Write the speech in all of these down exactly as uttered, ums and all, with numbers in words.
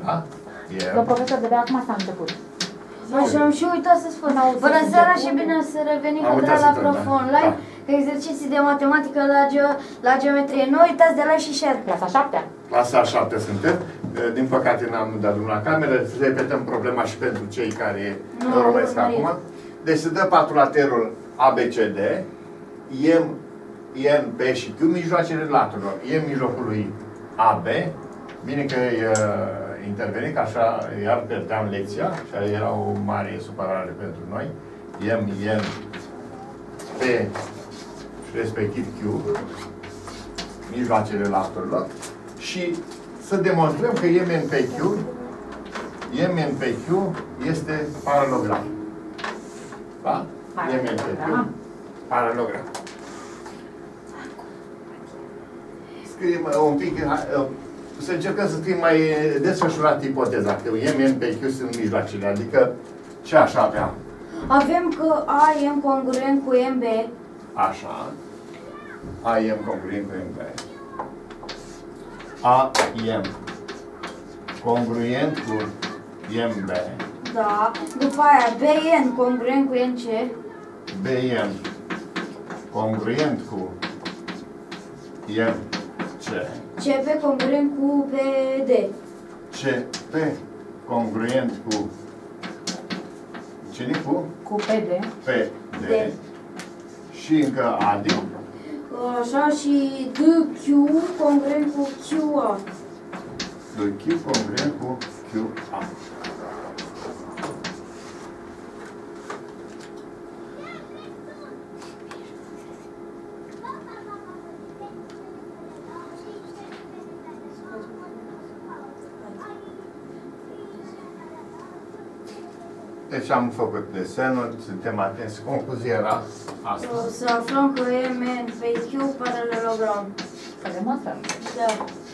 Da? Domnul profesor, de acum s-a început. Așa am și uitat să spun. Bună seara și bine să revenim cu la Prof Online, da. Exerciții de matematică la, ge la geometrie. Nu uitați de like și share. Clasa a șaptea. Clasa a șaptea suntem. Din păcate n-am dat drumul la cameră. Repetăm problema și pentru cei care nu urmăresc acum. Deci se dă patrulaterul A B C D, M, N, P și Q, mijloacele laturilor. M mijlocului A B. Bine că e uh, intervenit, că așa iar pierdeam lecția, și era o mare supărare pentru noi. M, N, P și respectiv Q, mijloacele laturilor. Și să demonstrăm că M N P Q, M N P Q este paralogram. Da? M N P Q, paralogram. Scriem un pic... Uh, să încercăm să scriem mai desfășurat ipoteza, că M N P Q sunt mijloacele, adică ce așa aveam? Avem că A M congruent cu M B. Așa. A M congruent cu M B. A M congruent cu M B. Da. După aia B N congruent cu N C. B N congruent cu M C. C P congruent cu P D. C P congruent cu cine cu? Cu P D. P D. D. Și încă A D. Așa și D Q congruent cu Q A. D Q congruent cu Q A. Deci am făcut desenul, suntem atenți. Concluzia era asta. Să aflăm că M N P Q paralelogram. Să demonstrăm. Da.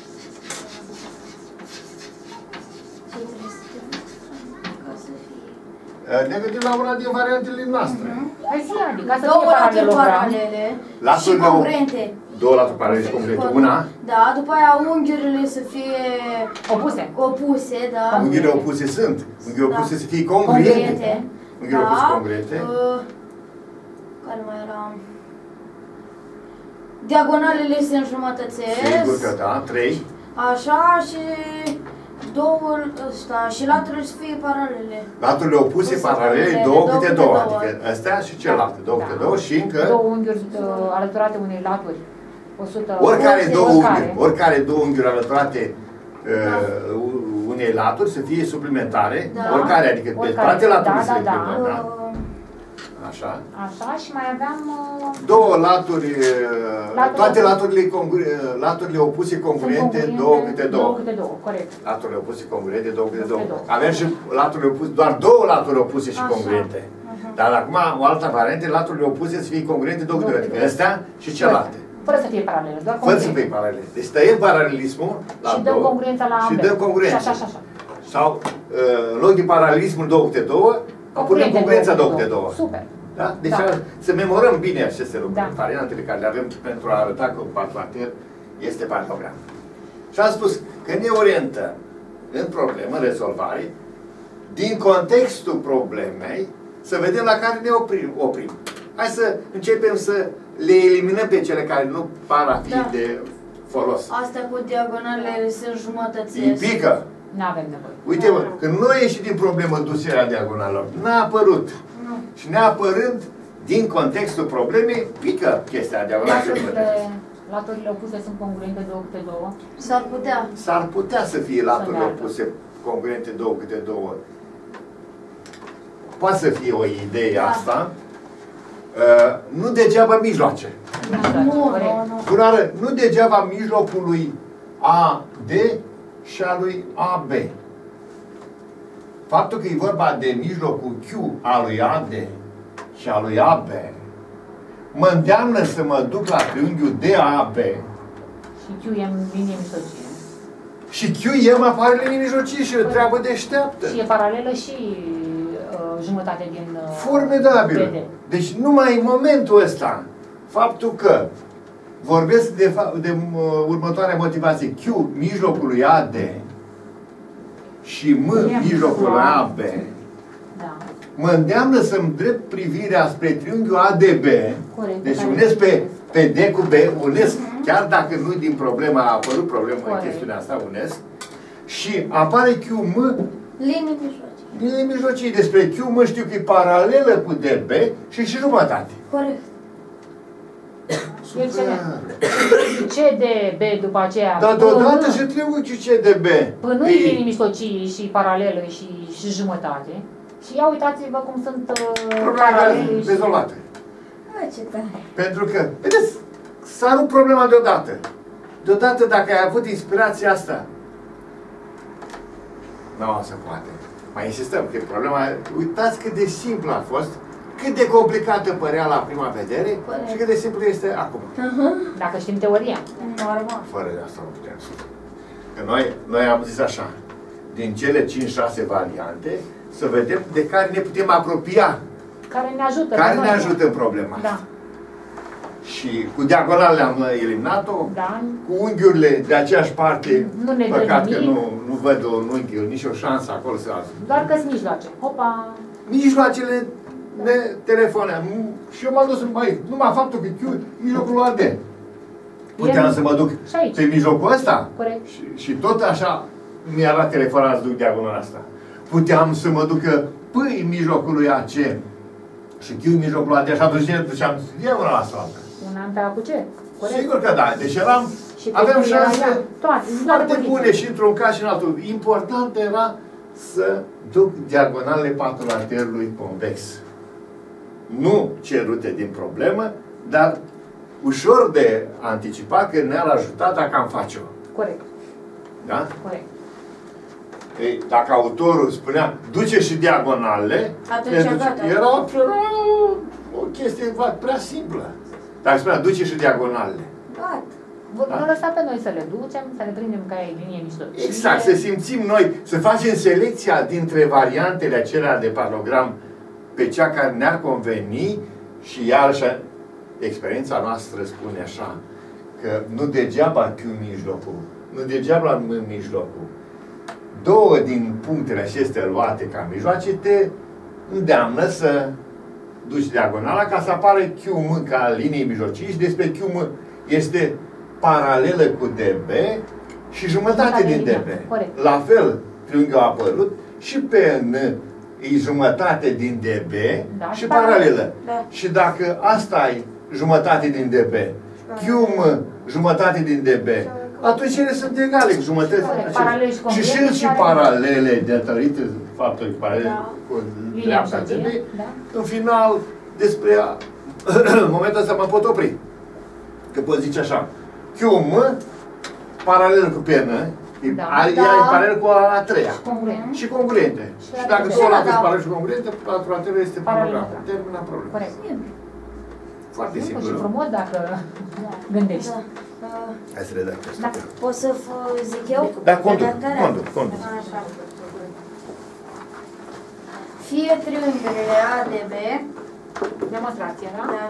Ne gândim la una din variantele noastre. Hai zi, adică să două fie laturi paralelogram. paralele Laturi și congruente. Două laturi paralele și congruente. Una. Da, după aia unghiurile să fie opuse. Opuse, da. Unghiurile opuse sunt. Unghiurile opuse să fie congruente. Unghiurile opuse congruente. Uh, care mai era? Diagonalele se înjumătățesc. Sigur că da, trei. Așa și două ăsta și laturile să fie paralele. Laturile opuse paralele, două câte două, adică astea și celelalte, două câte două și încă două unghiuri alăturate unei laturi. o sută oricare două unghiuri, oricare două unghiuri alăturate unei laturi să fie suplimentare, oricare, adică pe toate laturile să le implementăm. Așa. Așa și mai aveam... Uh, două laturi, laturi toate laturile, laturile opuse congruente, două câte două. Două câte două, corect. Laturile opuse congruente, două câte două. Avem și laturile opuse, doar două laturi opuse și așa, congruente. Așa. Dar acum, o altă variantă, laturile opuse să fie congruente, două câte două. Adică astea și celelalte. Fără să fie paralele, doar congruente. Fără să fie paralele. Deci tăiem paralelismul la și dăm congruența la ambele. Și dăm congruența. Și așa, așa. Sau, în loc de paralelismul două câte două, punem congruența două câte două. Super. Da? Deci da. Să memorăm bine aceste lucruri, da. Variantele care le avem pentru a arăta că un paralater este paralogram. Și am spus că ne orientăm în problemă, în rezolvare, din contextul problemei, să vedem la care ne oprim. oprim. Hai să începem să le eliminăm pe cele care nu par a fi da. de folos. Astea cu diagonalele se înjumătățesc. Pică. N-avem nevoie. Uite, mă, când nu a ieșit din problemă ducerea diagonalelor, n-a apărut. Și neapărând, din contextul problemei, pică chestia diagonală. Laturile opuse sunt congruente două câte două? S-ar putea. S-ar putea să fie laturile opuse congruente două câte două. Poate să fie o idee da. asta. Uh, nu degeaba mijloace. Nu, nu, nu. Nu degeaba mijlocul lui A D și a lui A B. Faptul că e vorba de mijlocul Q a lui A D și a lui A B mă îndeamnă să mă duc la triunghiul D A B. Și Q e în linie mijlocie. Și Q e în apare linie mijlocie și o treabă deșteaptă. Și e paralelă și uh, jumătate din uh, formidabil. Deci numai în momentul ăsta, faptul că vorbesc de, de uh, următoarea motivație, Q mijlocul lui A D și M, mijlocul la A B, da. mă îndeamnă să-mi drept privirea spre triunghiul A D B. Corect. Deci unesc pe, pe D cu B, unesc, chiar dacă nu din problema, a apărut problema în chestiunea asta, unesc. Și apare Q M, Linii mijlocii. linii mijlocii. Despre Q M știu că e paralelă cu D B și și jumătate. Corect. Super. C D B după aceea. Dar deodată și triunghiul C D B. Până în linii mijlocii și paralelă și, și jumătate. Și ia uitați-vă cum sunt uh, paralele și... rezolvate. A, ce tare. Pentru că, vedeți, s-a rupt problema deodată. Deodată, dacă ai avut inspirația asta, nu se poate. Mai insistăm, că problema, uitați cât de simplu a fost, cât de complicată părea la prima vedere și cât de simplu este acum. Uh-huh. Dacă știm teoria. Normal. Fără de asta nu putem să. Că noi, noi am zis așa, din cele cinci șase variante, să vedem de care ne putem apropia. Care ne ajută. Care ne ajută în problema da. asta. Și cu diagonalele am eliminat-o, da. cu unghiurile de aceeași parte, nu ne păcat că nu, nu văd un unghi, nici o șansă acolo să ajung. Doar că sunt mijloace. Hopa! Mijloacele ne telefoneam. Și eu m-am dus, băi, numai faptul că Q, mijlocul lui A D. Puteam să mă duc pe mijlocul ăsta? Corect. Și, și tot așa mi-a luat telefonul să duc diagonala asta. Puteam să mă duc pâi în mijlocul lui A C și Q în mijlocul lui A D, și atunci ne duceam diagonala asta. Un an pe A cu C. Corect. Sigur că da. Deci eram, și aveam șanse toate, foarte bune și într-un caz și în altul. Important era să duc diagonalele patrulaterului convex. Nu cerute din problemă, dar ușor de anticipat că ne-ar ajuta dacă am face-o. Corect. Da? Corect. Ei, dacă autorul spunea, duce și diagonalele, era, era o chestie prea simplă. Dacă spunea, duce și diagonalele. Gata. Da. Nu lăsa pe noi să le ducem, să le prindem ca e linie mijlocie. Exact, să simțim noi, să facem selecția dintre variantele acelea de paralogram pe cea care ne-ar conveni și iarăși experiența noastră spune așa, că nu degeaba Q mijlocul, nu degeaba M mijlocul. Două din punctele acestea luate ca mijloace te îndeamnă să duci diagonala ca să apară Q M ca linie mijlocii și despre Q M este paralelă cu D B și jumătate din D B. Corect. La fel, triunghiul a apărut și pe N e jumătate din D B da, și paralelă. Da. Și dacă asta e jumătate din D B, Q M jumătate din D B, atunci ele sunt egale cu jumătăți. Și și și paralele, datorită faptului că paralele da. cu dreapta D B, da. În final, despre în momentul ăsta mă pot opri. Că pot zice așa, Q M paralel cu P N, da. Ea da. E paralel cu a, a treia. Congruente. Și congruente. Și, și dacă două late sunt paralel și congruente, patrulaterul este paralel. Termina problema. Corect. Foarte simplu. Și frumos dacă gândești. Da. Hai să redactez. Da. Pot să zic eu? Da, conduc, conduc, conduc. Așa. Fie triunghiurile A D B. Demonstrație, da? Da.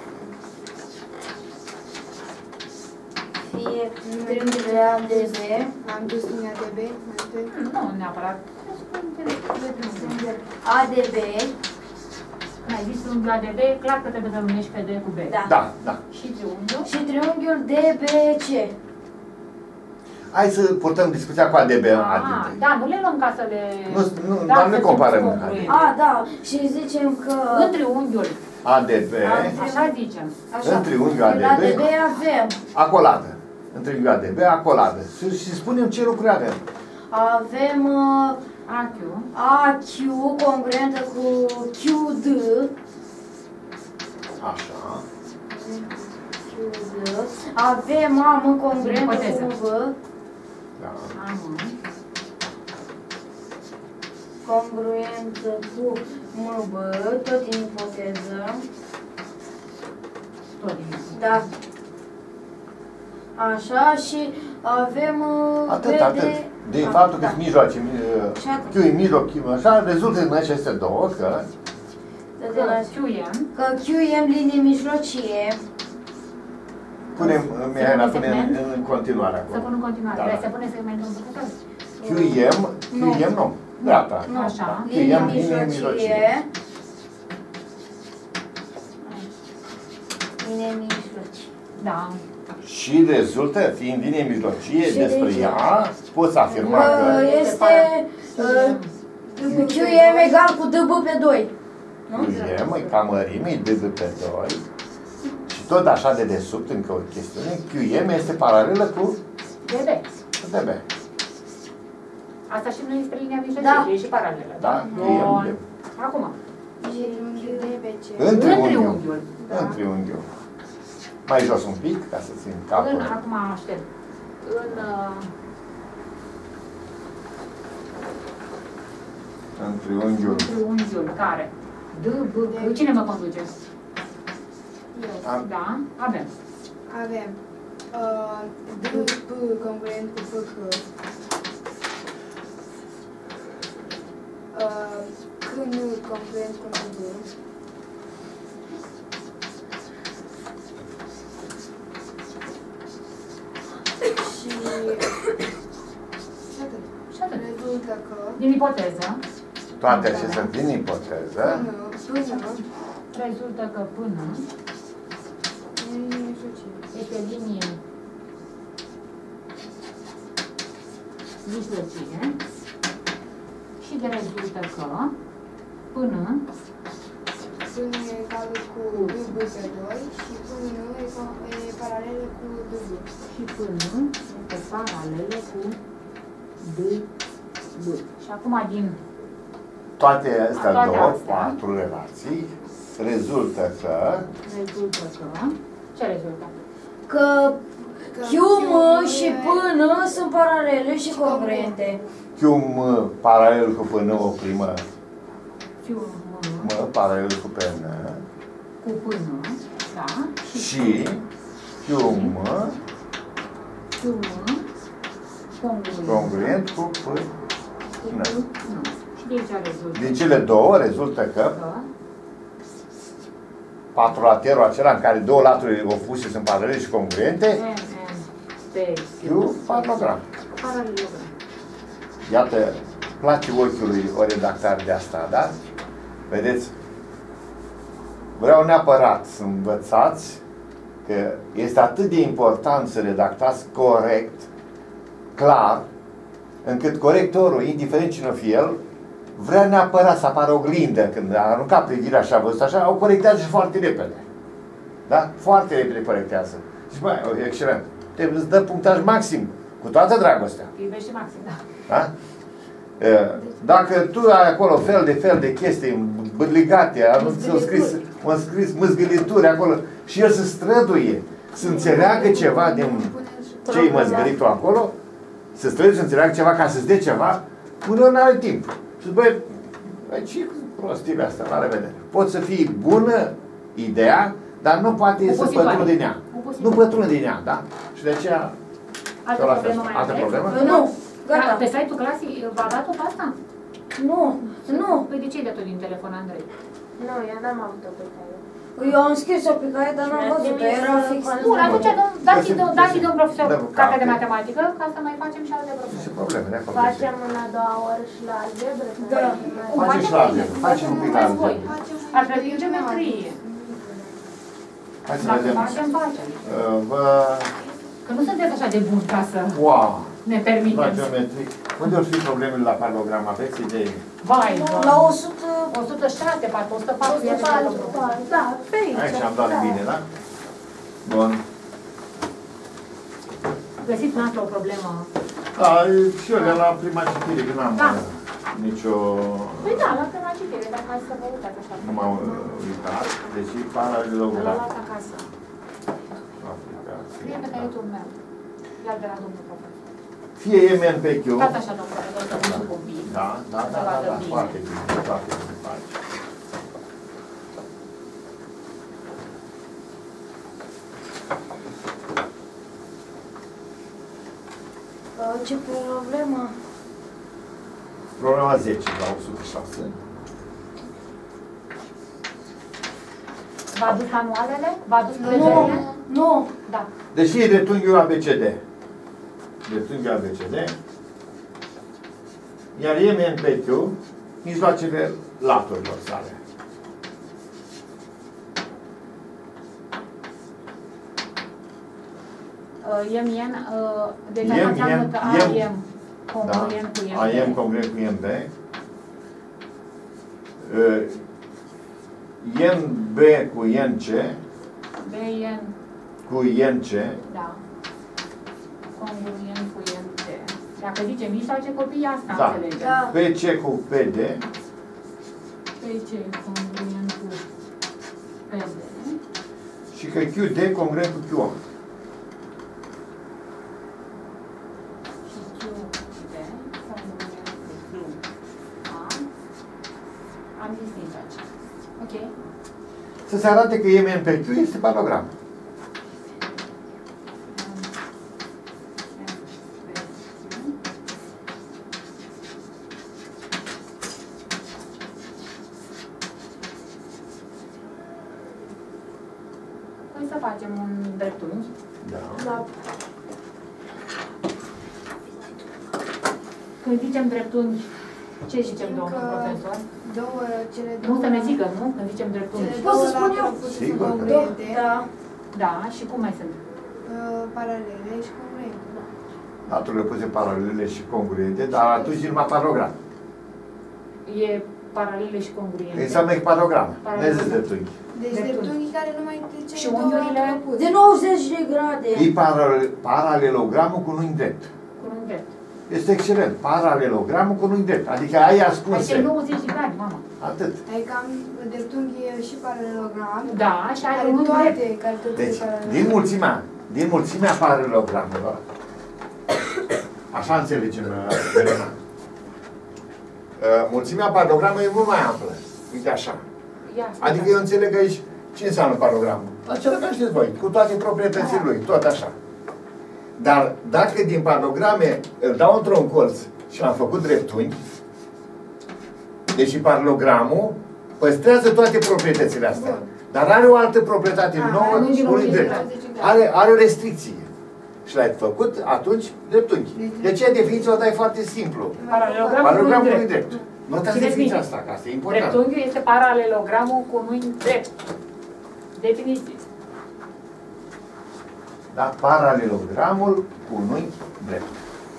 Fie triunghiurile A D B. Am dus în A D B? Nu, neapărat. A D B. Ai zis triunghiul A D B, clar că trebuie să unești pe D cu B. Da. Da, da. Și triunghiul? Și triunghiul D B C. Hai să purtăm discuția cu A D B. Ah, da, nu le luăm ca să le... Nu, nu, da, dar nu comparăm. Ah, da. Și zicem că... În triunghiul. A D B. Așa zicem. Așa. În triunghiul A D B. A D B avem. Acoladă. În triunghiul A D B, acoladă. Și, și spunem ce lucruri avem. Avem uh, A Q. A Q congruentă cu Q D. Așa. Q D. Avem A M congruentă cu V. Da. A M. Congruentă cu M B, tot din ipoteză. Tot din ipoteză. Da. Așa, și avem uh, Atât, B atât. de... Din Ah, faptul că da. sunt mijloace, Q e mijloc, Q așa, rezultă din aceste două că... Q M. Că Q M linie mijlocie. Punem, Mihaela, punem în continuare acolo. Să pun în continuare. Da, Vrei da. să punem segmentul în bucătări? Q M, Q M nu. Dreapta. Nu, așa. Linie mijlocie. Linie mijlocie. Da. Și rezultă, fiind linie mijlocie, Și despre de ea, poți afirma Bă, că este uh, Q M egal cu D B pe doi. Nu? Q M e ca mărimii D B pe doi. Și tot așa de desubt, încă o chestiune, Q M este paralelă cu D B. D B. Asta și nu este linia mijlocie, Da. e și paralelă. Da? Bun. Q M. Acum. Triunghiul D B C. În În triunghiul. triunghiul. În triunghiul. Mai jos un pic, ca să țin capul. În, acum aștept. În, uh, În triunghiul. în triunghiul care? D, B, C. Cine mă conduce? Eu. Am- Da, avem. Avem uh, D, P congruent cu P, H. Uh, C, N congruent cu N, B. Și... Și atât. Și atât. Rezultă că Din ipoteză, Toate acestea din ipoteză. până, până, rezultă că până linie mijlocie. este linie mijlocie și de rezultă că până Până e egală cu D B pe doi și până e, co- e paralelă cu D B. și până este paralelă cu D, B. Și acum din Toate astea Toate două, astea. patru relații, rezultă că rezultă că ce rezultă? Că Q, M și P, N sunt paralele și congruente. Q M paralel cu P N o primă, Q, M paralel cu P N cu până, da? și Q M Q, congruent. congruent cu P N. Nu. Și de aici rezultă Din cele două rezultă că că patrulaterul acela în care două laturi opuse sunt paralele și congruente, M, N, P, Q paralogram. paralelogram. Iată, place ochiului o redactare de asta, da? Vedeți? Vreau neapărat să învățați că este atât de important să redactați corect, clar, încât corectorul, indiferent cine o fie el, vrea neapărat să apară oglindă. Când a aruncat privirea și a văzut așa, o corectează și foarte repede. Da? Foarte repede corectează. Și băi, excelent. Te îți dă punctaj maxim, cu toată dragostea. Iubește maxim, da. Da? Dacă tu ai acolo fel de fel de chestii bârligate, am scris, am scris măzgălituri acolo și el se străduie să înțeleagă ceva din ce-i măzgălit tu acolo, să străduie să înțeleagă ceva ca să-ți dea ceva, până nu are timp. Și băi, ce prostile astea, la revedere. Poți să fii bună ideea, dar nu poate să pătrună din ea. Nu pătrună din ea, da? Și de aceea... Altă problemă mai Altă aveți? problemă? Nu, Gata. gata. Pe site-ul clasei v-a dat-o pe asta? Nu, nu. Păi de ce ai dat-o din telefon, Andrei? Nu, eu n-am avut-o pe care. Eu am scris-o pe caiet, dar n-am văzut-o. Era fix. Bun, atunci dăm- dați-i de- dați-i de un profesor Da, cartea de carte. matematică ca să mai facem și alte Ce probleme. probleme, de acolo. Facem în a doua oră și la algebră? Da. Cum Facem și la algebră, facem un pic la Faceți voi. algebră. Ar trebui geometrie. Hai să Dacă vedem. facem, facem. Uh, Vă... Că nu sunteți așa de buni ca să Wow! ne La permitem. geometrie. Unde ar fi problemele la paralogram? Aveți idei? Vai, La bă. o sută... o sută șase, parcă o sută patru. iată ce lucru. Da, pe aici. Aici am dat bine, da? Bun. Găsiți noastră o problemă. Da, și eu de la prima citire, că n-am Da. uh, nicio... Păi da, la prima citire, dacă ați să vă uitați așa. Nu m-am uh, uitat. Deci L-a paralelogram. luat acasă. Scrie pe caietul meu. Iar de la domnul profesor. Fie M N pe Q. Stați așa, domnul profesor, să vă duc un pic. Da, da, Să da, da, vadă da, bine. foarte bine, foarte bine faci. Ce problemă? Problema zece la o sută șase. V-a adus manualele? V-a adus Nu, proiectele? nu. Da. Deci e dreptunghiul A B C D. Dreptunghiul A B C D. Iar M N pe Q, mijloacele laturilor sale. Uh, M N, uh, deci asta înseamnă că A M congruent cu M B. A M congruent cu M B. Uh, N B cu N C. B N. Cu N C. Da. Congruent cu N C. Dacă zice mijloace, copiii asta Da. înțelegem. Da. P C cu P D. P C congruent cu P D. Și că Q D congruent cu Q A. Și Q D congruent cu Q A. Am zis mijloace. Ok? Să se arate că M N pe Q este paralogram. Păi să facem un dreptunghi. Da. Da. Când zicem dreptunghi, ce zicem, Știm domnul că profesor? Două, cele Nu două... să ne zică, nu? Când zicem dreptunghi. Cele Pot două să spun eu? laturi opuse sunt Sigur că da. congruente, Da. Da, și cum mai sunt? uh, paralele și congruente. Laturile puse paralele și congruente, dar atunci e numai paralogram. E paralele și congruente. Înseamnă că paralogram. Paralogram. Nu zice dreptunghi. Deci Dreptunghi. dreptunghi care nu mai cele Și două unghiurile? laturi opuse. De nouăzeci de grade. E parale- paralelogramul cu un unghi drept. Cu un drept. Este excelent. Paralelogramul cu un unghi drept. Adică ai Aici e ascunse. nouăzeci de grade, mama. Atât. Adică am dreptunghi și paralelogram. Da, și are Are un unghi toate drept. calitățile Deci, paralelogram. din mulțimea, din mulțimea paralelogramelor, așa înțelegem, Verena. Mulțimea paralelogramelor e mult mai amplă. Uite așa. Ia, Adică eu înțeleg aici ce înseamnă paralelogramul. Acela ca știți voi, cu toate proprietățile lui, tot așa. Dar dacă din paralelograme îl dau într-un colț și l-am făcut dreptunghi, deci paralelogramul păstrează toate proprietățile astea. Bun. Dar are o altă proprietate A, nouă, unghiul unul unghiul drept. drept. Are, are o restricție. Și l-ai făcut atunci dreptunghi. De aceea definiția o dai foarte simplu. Paralelogramul cu un Paralelogramul unghi unui drept. drept. Notați Țineți definiția minte. asta, că asta e important. Dreptunghiul este paralelogramul cu un unghi drept. Definiție. Da, paralelogramul cu un unghi drept.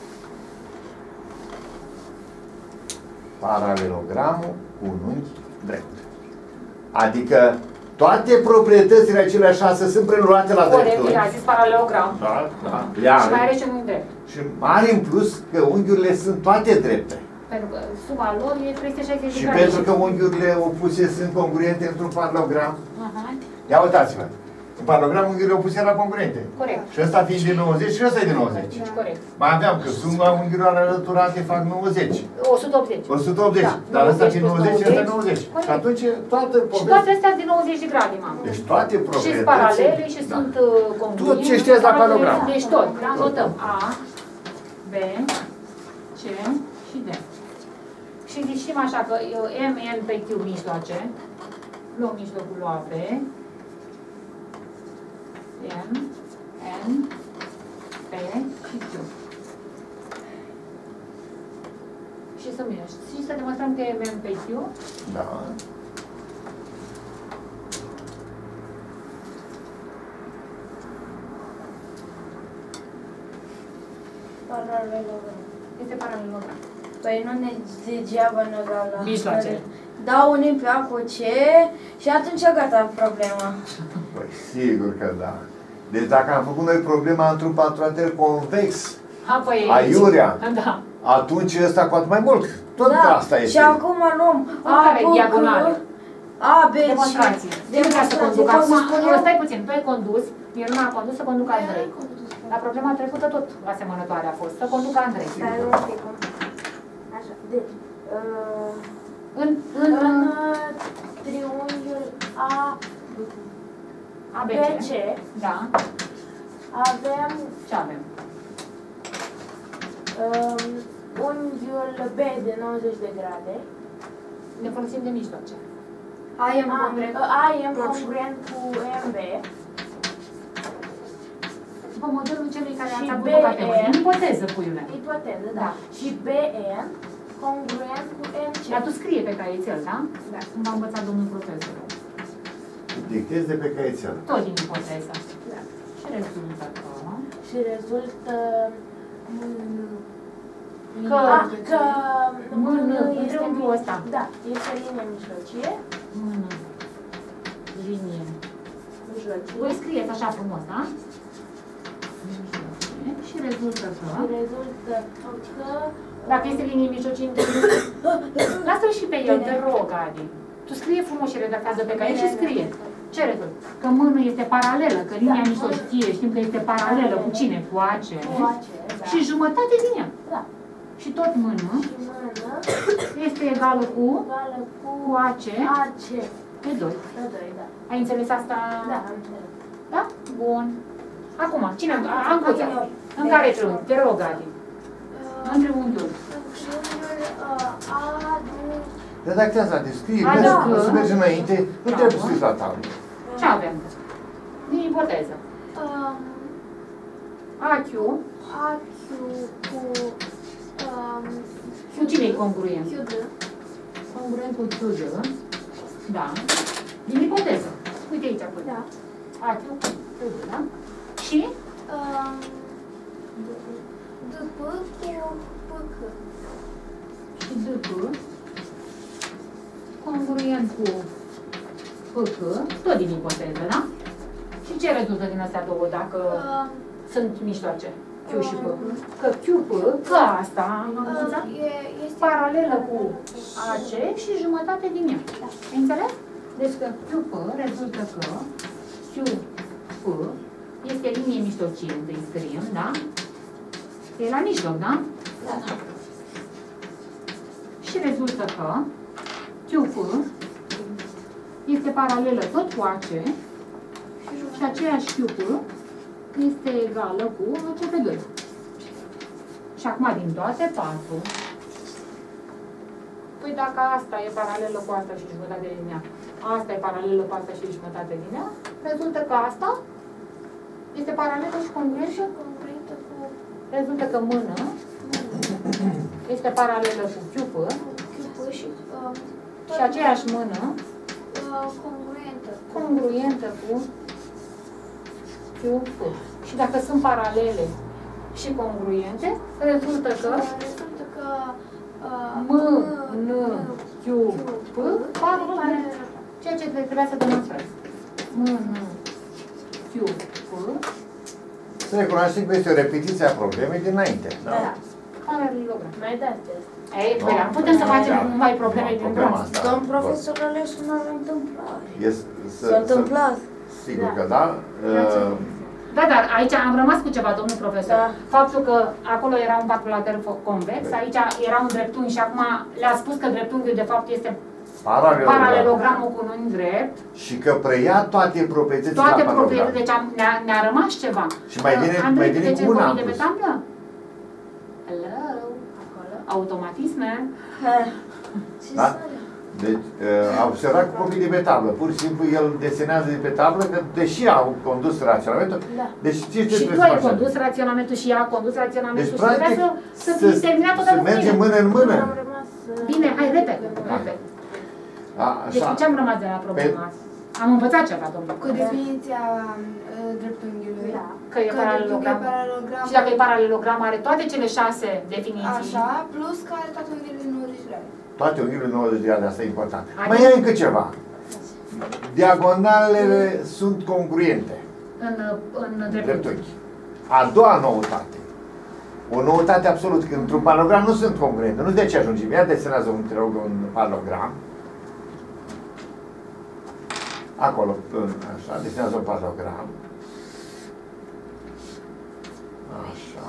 Paralelogramul cu un unghi drept. Adică toate proprietățile acelea șase sunt preluate la Corect, drepturi. a zis paralelogram. Da, da. Și mai are și un unghi drept. Și are în plus că unghiurile sunt toate drepte. Pentru că suma lor e trei sute șaizeci de Și grade. pentru că unghiurile opuse sunt congruente într-un paralogram. Aha, Ia uitați-vă. În paralogram unghiurile opuse erau congruente. corect. Și ăsta fiind de nouăzeci și ăsta e de nouăzeci. Corect. Mai aveam că suma unghiurilor alăturate fac nouăzeci. o sută optzeci. o sută optzeci. Da, Dar ăsta nouăzeci fiind plus nouăzeci și ăsta nouăzeci. nouăzeci. Corect. Și atunci toată Și toate povestea. astea de nouăzeci de grade, mamă. Deci toate Și proprietățile. paralele și Da. sunt uh, congruente. Tot ce știați la paralogram. Deci tot. Notăm A, B, C și D. Și zicem așa că uh, M, N pe Q mijloace. Luăm mijlocul lui A, B. M, N, P și Q. Și să mergi. Și să demonstrăm că e M pe Q. Da. Paralelogram. Este paralelogram. Păi nu ne degeaba ne dau la... Mijloace. Dau un pe A cu C și atunci gata problema. Păi sigur că da. Deci dacă am făcut noi problema într-un patronatel convex, A, păi, aiurea, da. atunci ăsta cu atât mai mult. Tot Da, asta este. și acum luăm A, Care B, diagonale? A, B, C. Demonstrație. Eu vreau să conduc. Pot să Acum, spun eu, eu? stai puțin, tu ai condus, Miruna a condus, să conducă Andrei. La problema trecută tot asemănătoare a fost, să conducă Andrei. Stai un pic. Așa, deci, uh, În, în, în în uh, triunghiul A, A, B, B, C. C Da. avem Ce avem? um, unghiul B de nouăzeci de grade. Ne folosim de mijloace. A, E, A, congruent. A e congruent cu M B. După modelul celui care Și ați avut B, o categorie. E. Ipoteză, puiule. Ipoteză, da. Da. Și B N Dar tu scrie pe caietel, da? Da. Cum v-a învățat domnul profesor. Dictezi de pe caietel. Tot din ipoteza. Da. Și rezultă că... Și rezultă Mână. că, că Mână, este, triunghiul ăsta. da, este linie mijlocie. Mână. Linie. Mijlocie. Voi scrieți așa frumos, da? Și rezultă că... Și rezultă că... Dacă este linie mijlocie, lasă-l și pe el, te rog, Adi. Tu scrie frumos și redactează pe caiet și scrie. Ce rezultă? Că mână este paralelă, că linia mijlocie știm că este paralelă cu cine? Cu A C. Cu A C, da. Și jumătate din ea. Da. Și tot mână Și mână este egală cu, egală cu cu A C A C. pe doi. Pe doi, da. Ai înțeles asta? Da, am înțeles. Da? Bun. Acum, cine am am învățat? În care triunghi? Te rog, Adi. În triunghiul. Triunghiul uh, A, Redactează, descrie, Hai, da. să mergi înainte, nu Da. trebuie scris la tablă. Ce avem? Din ipoteză. um, A Q. A, Q, cu um, Q cine e congruent? Q, D. Congruent cu Q D. Da. Din ipoteză. Uite aici. acolo. Da. A Q cu Q D, da? Și? Um, D, P, cu P, C. Și D P. Congruent cu P C. Tot din ipoteză, da? Și ce rezultă din astea două dacă Um, sunt mijloace? Q și P. Că Q, P, că asta am învățat? uh, e- este Paralelă cu A C și jumătate din ea. Ai înțeles? Deci că Q P rezultă că Q P este linie mijlocie, întâi scriem, da? E la mijloc, da? Da. Și rezultă că Q P este paralelă tot cu A C și aceeași Q P este egală cu A C pe doi. Și acum din toate patru, păi dacă asta e paralelă cu asta și jumătate din ea, asta e paralelă cu asta și jumătate din ea, rezultă că asta este paralelă și congruentă. congruentă cu Rezultă că mână este paralelă cu Q P Q, P și um, tot și aceeași mână uh, congruentă. congruentă cu Q P. Și dacă sunt paralele și congruente, rezultă că Rezultă că uh, M, N, Q, P, paralele. Ceea ce trebuia să demonstrăm. M, N, Q, P, Să recunoaștem că este o repetiție a problemei dinainte. Da? Da. paralelogram. Mai dați test. Ei, păi, am putem să facem Da. numai probleme din Problema drum. asta. Domn profesor Alesu nu a întâmplat. E să- să- S-a să- întâmplat. Sigur că da. Uh, Da, dar aici am rămas cu ceva, domnul profesor. Da. Faptul că acolo era un patru convex, aici era un dreptunghi și acum le-a spus că dreptunghiul de fapt este paralelogram. paralelogramul cu un unghi drept. Și că preia toate proprietățile Toate la paralelogram. proprietățile, deci am- ne-a ne rămas ceva. Și mai vine- Andrei, mai vine de ce cu una vorbim de în pe plus. tablă? Hello, acolo, automatisme. Da? Deci, uh, a observat cu copii de pe tablă. Pur și simplu el desenează de pe tablă, că deși au condus raționamentul, Da. deci știți ce Și tu trebuie să ai facem? condus raționamentul și ea a condus raționamentul Deci, și trebuia practic, să, să fii terminat să odată cu mergem mine. mână în mână. Am rămas... uh, Bine, hai, repede, repede. A, Deci așa. cu ce am rămas de la problema asta? Am învățat ceva, domnul. Cu definiția uh, dreptunghiului. Da. Că e Că dreptunghiul paralelogram. e paralelogram. Și dacă e paralelogram, are toate cele șase definiții. Așa, plus că are toate unghiurile nouăzeci de grade. Toate unghiurile nouăzeci de grade, asta e important. Adică- Mai e încă ceva. Diagonalele sunt congruente. În, în dreptunghi. Dreptunghi. A doua noutate. O noutate absolut, că într-un paralogram nu sunt congruente. Nu de ce ajungem. Ea desenează un triunghi, un paralogram. Acolo, în- așa, desenează un paralogram. Așa.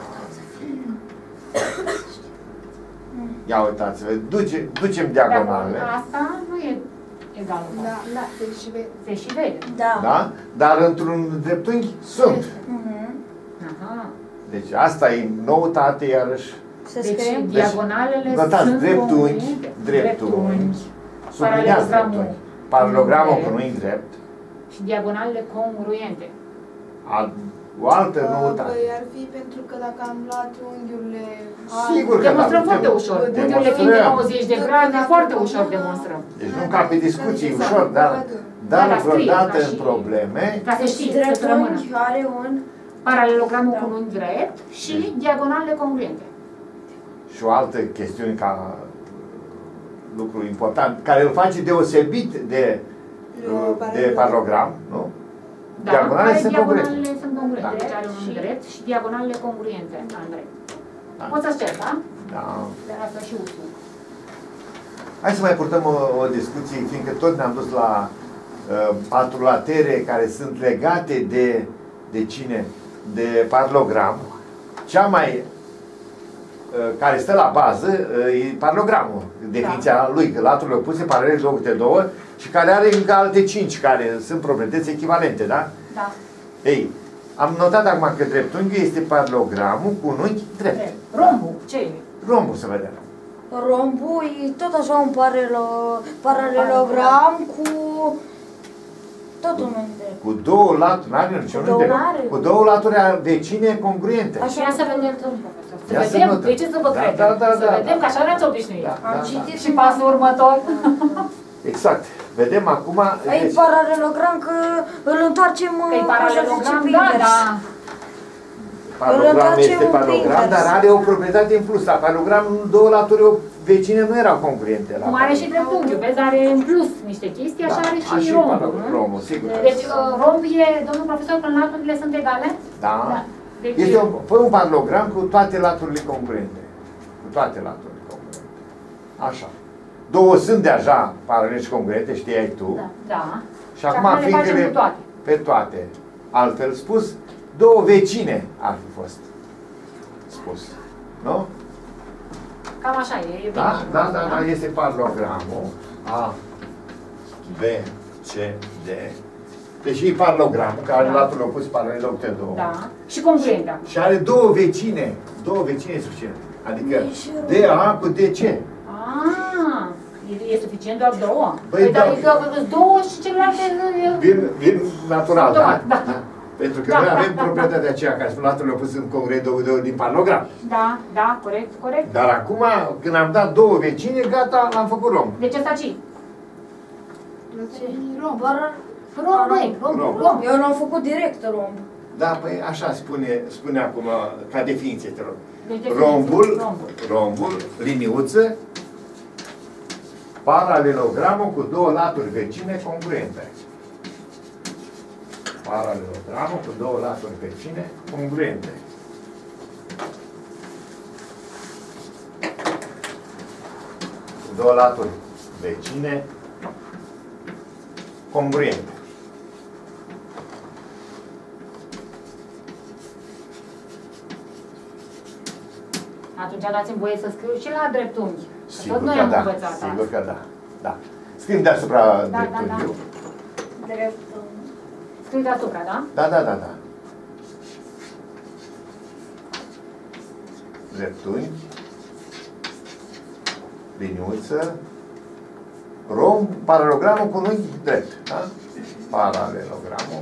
Ia uitați-vă, duce, ducem diagonalele, Dacă asta nu e egal. Da, da, deci și vede. Se și vede. Da. da? Dar într-un dreptunghi sunt. Mhm. Aha. Deci asta e noutate, iarăși. Să Deci scriem? diagonalele notați, sunt dreptunghi, congruente. dreptunghi. Subliniați Paralelogramul dreptunghi. Paralelogramul cu drept unghi drept. și diagonalele congruente. A O altă noutate. Păi ar fi pentru că dacă am luat unghiurile... Sigur că demonstrăm da, foarte ușor. Unghiurile fiind de nouăzeci de grade, foarte ușor demonstrăm. Deci nu ca pe discuții ușor, dar, dar vreodată în probleme... Ca să știți, să rămână. Are un... Paralelogramul cu un unghi drept și diagonalele congruente. Și o altă chestiune ca lucru important, care îl face deosebit de, de paralogram, nu? Da, diagonalele care sunt diagonalele congruente. sunt congruente. Da. Deci are un unghi drept și diagonalele congruente, Andrei. Da. Poți să-ți cer, da? Da. Dar asta și usul. Hai să mai purtăm o, o discuție, fiindcă tot ne-am dus la uh, patru latere care sunt legate de, de cine? De paralogram. Cea mai care stă la bază e paralogramul, definiția da. lui, că laturile opuse, paralele două câte două, și care are încă alte cinci, care sunt proprietăți echivalente, da? Da. Ei, am notat acum că dreptunghiul este paralogramul cu un unghi drept. drept. Rombul, ce e? Rombul, să vedem. Rombul e tot așa un paralelo, paralelogram cu tot un unghi drept. Cu două laturi, nu are niciun unghi drept. Cu două laturi vecine congruente. Așa ia să vedem, să Ia vedem, să de ce să vă da, credem? da, da, să da, vedem, da. că așa ne-ați obișnuit. Da, da, da. Și pasul următor. Exact. Vedem acum... E deci... paralelogram că îl întoarcem... Că e paralelogram, da, da. Paralogram este paralogram, dar are o proprietate în plus. La paralogram, două laturi vecine nu erau congruente. Cum are și dreptunghiul, vezi, are în plus niște chestii, așa da, are și rombul, nu? Rombul, sigur. Deci romb e, domnul profesor, când laturile sunt egale? Da. Da. Deci, este un, fă un paralogram cu toate laturile congruente. Cu toate laturile congruente. Așa. Două sunt deja paralele și congruente, știai tu. Da. Da. Și acum, fiindcă le toate. pe toate, altfel spus, două vecine ar fi fost spus. Nu? Cam așa e. e Da, bine. da, da, da, este paralogramul A, B, C, D. Deci e paralogramul, care are da. laturile opuse paralele opt două. Da. Și congruentă. Și are două vecine. Două vecine suficient. Adică D A cu D C. Ah, e, e suficient doar două? Băi, Păi, dar da. adică două și celelalte nu e... Vin, vin natural, da? Da. da? Pentru că Da, noi da, avem da, proprietatea da. aceea, care spun laturile opuse sunt congruente două două din paralogram. Da, da, corect, corect. Dar acum, când am dat două vecine, gata, am făcut rom. Deci ăsta ce? Romb. Romb, băi, romb, Romb. romb. Eu l-am făcut direct romb. Da, păi așa spune, spune acum, ca definiție, te rog. Deci definiție, Rombul, rombul. rombul, liniuță, paralelogramul cu două laturi vecine congruente. Paralelogramul cu două laturi vecine congruente. Cu două laturi vecine congruente. Atunci dați-mi voie să scriu și la dreptunghi. Sigur Tot noi că am da, învățat asta. sigur că da. Da. Scriem deasupra Da, da, dreptunghiul. Dreptunghi. Scriu deasupra, da? Da, da, da, da. Dreptunghi, liniuță, rom, paralelogramul cu un unghi drept, da? Paralelogramul.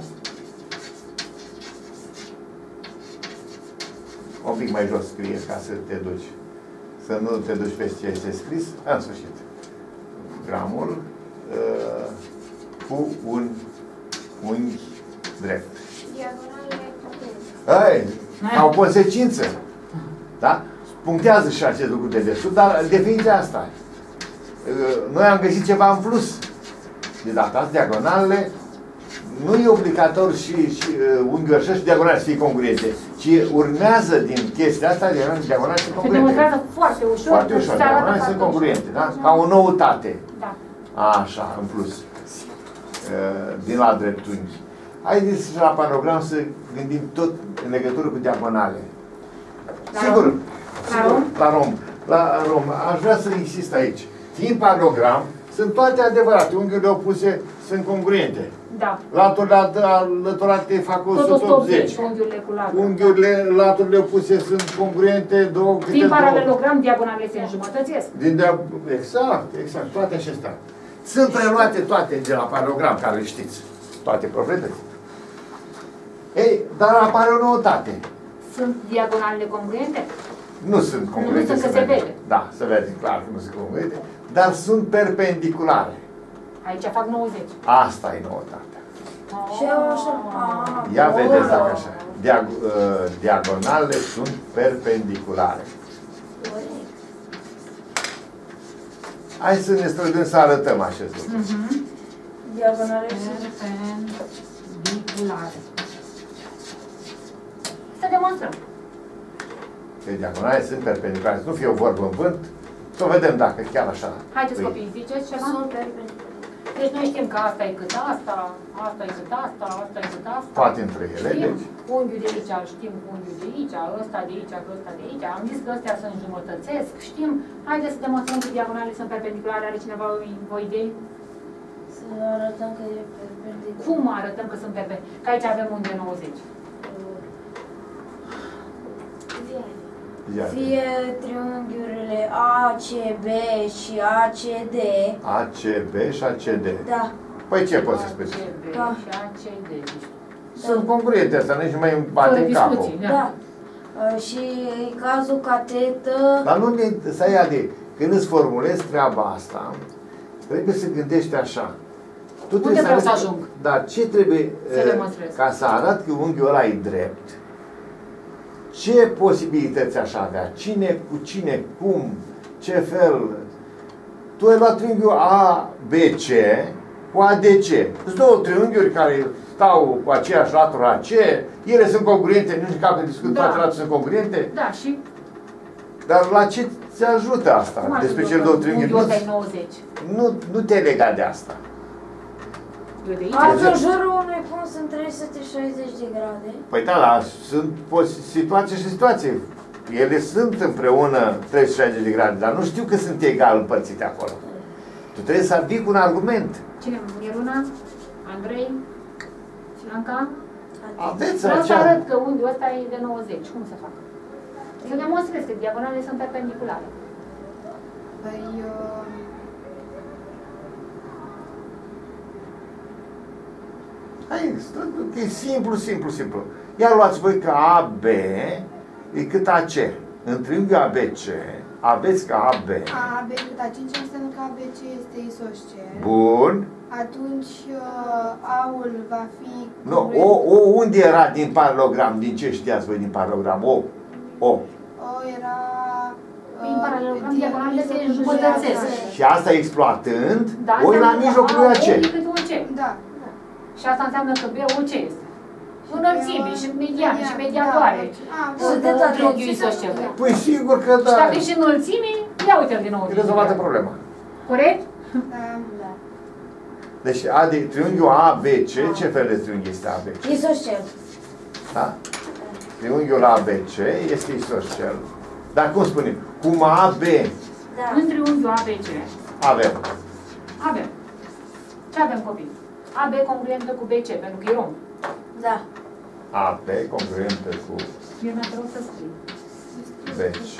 Un pic mai jos scrie ca să te duci. Să nu te duci peste ce este scris. În sfârșit. Gramul uh, cu un unghi drept. Și diagonalele congruente. Ai, ca o consecință. Da? Punctează și acest lucru de desubt, dar definiția asta. Noi am găsit ceva în plus. De data asta, diagonalele, nu e obligatoriu și, și uh, unghiul așa și diagonale să fie congruente, ci urmează din chestia asta, diagonale sunt Se congruente. demonstrează foarte ușor. Foarte ușor, diagonale sunt congruente, da? Ca o noutate. Da. Așa, în plus. Uh, din la dreptunghi. Haideți și la paralogram să gândim tot în legătură cu diagonale. La Sigur. rom? La rom? La rom. La rom. Aș vrea să insist aici. Fiind paralogram, sunt toate adevărate. Unghiurile opuse sunt congruente. Da. Laturile alăturate fac o Tot sută optzeci. unghiurile cu latul. Unghiurile, laturile opuse sunt congruente, două câte Din două. paralelogram, diagonale se înjumătățesc. Din de exact, exact, toate acestea. Sunt preluate toate de la paralogram, care le știți. Toate proprietăți. Ei, dar apare o noutate. Sunt diagonalele congruente? Nu sunt congruente. Nu sunt, că se vede. Da, se vede clar că nu sunt congruente, dar sunt perpendiculare. Aici fac nouăzeci. Asta e noutatea. Și eu așa... Ia vedeți dacă așa. Diag uh, diagonalele sunt perpendiculare. Hai să ne străduim să arătăm acest lucru. Uh-huh. Diagonale sunt... Perpendiculare. Să demonstrăm. Că diagonale sunt perpendiculare. Să nu fie o vorbă în vânt, să vedem dacă chiar așa. Haideți copii, ziceți ceva? Sunt perpendiculare. Deci noi știm că asta e cât asta, asta e cât asta, asta e cât asta. Toate între ele, Știm deci. unghiul de aici, știm unghiul de aici, ăsta de aici, ăsta de aici. Am zis că ăstea se înjumătățesc, știm. Haideți să demonstrăm că diagonale sunt perpendiculare. Are cineva o, o idee? Să arătăm că e perpendicular. Cum arătăm că sunt perpendiculare? Că aici avem unghi de nouăzeci. Ia. Fie triunghiurile A C B și A C D. A C B și A C D. Da. Păi ce poți să spui? A C B Da. și A C D. Sunt congruente astea, nici nu mai îmi bate Fără în capul. discuții, da. Da. Uh, Și în cazul catetă... Dar nu ne, să ia de, când îți formulezi treaba asta, trebuie să gândești așa. Tu Unde vreau arăți- să ajung? Dar ce trebuie, Să uh, demonstrez. ca să arăt că unghiul ăla e drept, ce posibilități aș avea? Cine cu cine, cum, ce fel? Tu ai luat triunghiul A B C cu A D C. Sunt două triunghiuri care stau cu aceeași latură A C, ele sunt congruente, nu cap de discut, Da. toate laturi sunt congruente, Da, și dar la ce ți ajută cum asta? ajută Despre că cele două triunghiuri? unghiul ăsta e Nu, nouăzeci. nu, nu te lega de asta. Eu de aici? Azi în jurul unui punct sunt trei sute șaizeci de grade. Păi da, da, sunt posi- situații și situații. Ele sunt împreună trei sute șaizeci de grade, dar nu știu că sunt egal împărțite acolo. Tu trebuie să vii cu un argument. Cine? Miruna? Andrei? Anca? Aveți Vreau să acea... arăt că unghiul ăsta e de nouăzeci. Cum să fac? Să demonstrez că diagonalele sunt perpendiculare. Păi, uh, Hai, stă- e simplu, simplu, simplu. Ia luați voi că A B e cât A C. În triunghiul A B C aveți că A B. A, B cât A cinci înseamnă că A B C este isoscel. Bun. Atunci uh, A-ul va fi... Nu, o, o, unde era din paralogram? Din ce știați voi din paralogram? O. O. O era... Prin paralelogram, uh, diagonalele se mijlocul înjumătățesc. lui A B C. Și asta exploatând, Da, oi la înseamnă mijlocul că lui A A C. unghi cât un C. Da. Și asta înseamnă că B O C este. Înălțime și mediane și mediatoare. Da. A, Și bun. de toate. Triunghiul isoscel. Păi sigur că Și da. dacă e și înălțime, ia uite-l din nou. E rezolvată problema. Corect? Da. Deci A de triunghiul A B C, ce fel de triunghi este A B C? Isoscel. Da? Triunghiul A B C este isoscel. Dar cum spunem? Cum A B Da. În triunghiul A B C avem? avem. Ce avem, copii? A B congruentă cu B C, pentru că e rom. Da. A B congruentă cu Eu mi-am rog să scriu. B C.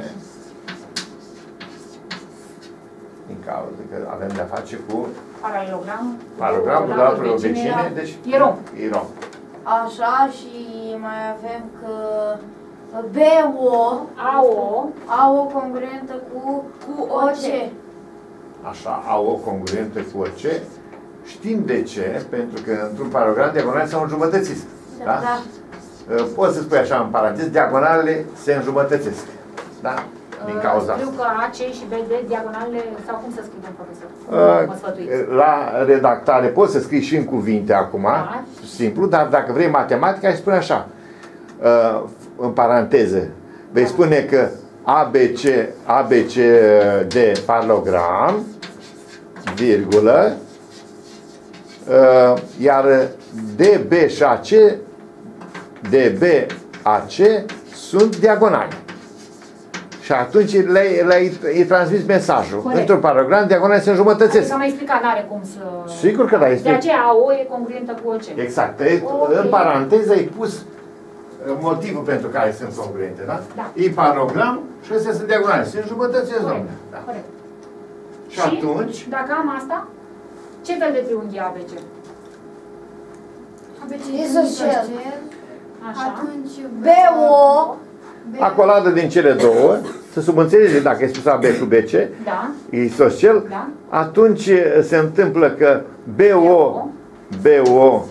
Din cauza că avem de-a face cu Paralelogram. paralogramul de latul latură vecine, vecine, deci E rom. E rom. Așa și mai avem că B O A O A O congruentă cu cu O C. Așa, au o congruentă cu O C. Știm de ce, pentru că într-un paralogram diagonale s-au înjumătățit. Da? Da. Poți să spui așa în parantez, diagonalele se înjumătățesc. Da? Din cauza Știu asta. că A C și B D diagonalele, sau cum să scriem, profesor? Mă sfătuiți. La redactare poți să scrii și în cuvinte acum, Da. simplu, dar dacă vrei matematică, ai spune așa, uh, în paranteză, vei spune că A B C, A B C D paralogram, virgulă, uh, iar D B și A C, D B A C sunt diagonale. Și atunci le-ai, le-ai, le-ai transmis mesajul. Corect. Într-un paralogram, diagonale se înjumătățesc. Adică am explicat, n-are cum să... Sigur că da, este... De aceea A O e congruentă cu O C. Exact. E, Ok. în paranteză ai pus uh, motivul pentru care sunt congruente, da? Da. E paralogram și astea sunt diagonale. Se înjumătățesc, Corect. domnule. Da. Corect. Și atunci, dacă am asta, ce fel de triunghi A B C? Isoscel. Așa. Atunci B O. Acoladă din cele două, să subînțelege dacă e spus A B cu B C, Da. isoscel, Da. atunci se întâmplă că B O, B O